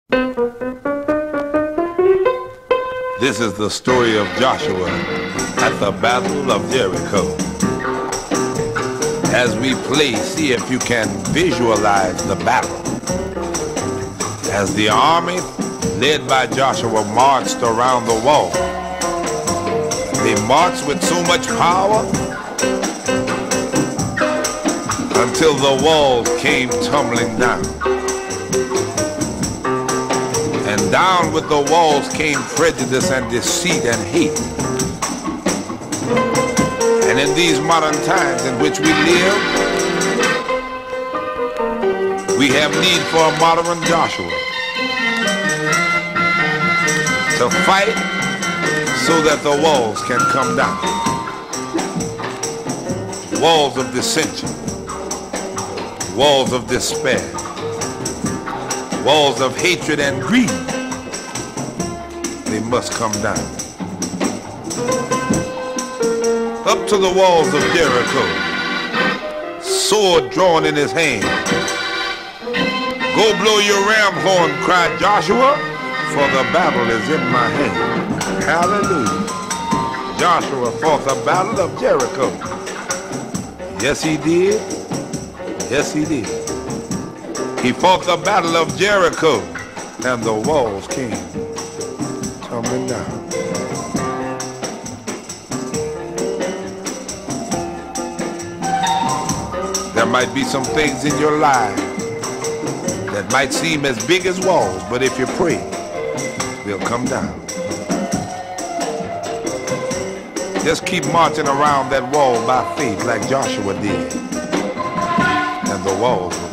This is the story of Joshua at the Battle of Jericho. As we play, see if you can visualize the battle. As the army, led by Joshua, marched around the wall. They marched with so much power until the walls came tumbling down. And down with the walls came prejudice and deceit and hate. And in these modern times in which we live, we have need for a modern Joshua to fight so that the walls can come down. Walls of dissension, walls of despair, walls of hatred and greed, they must come down. Up to the walls of Jericho, sword drawn in his hand. Go blow your ram horn, cried Joshua, for the battle is in my hand. Hallelujah. Joshua fought the battle of Jericho. Yes, he did. Yes, he did. He fought the battle of Jericho, and the walls came tumbling down. There might be some things in your life that might seem as big as walls, but if you pray, they'll come down. Just keep marching around that wall by faith like Joshua did, and the walls will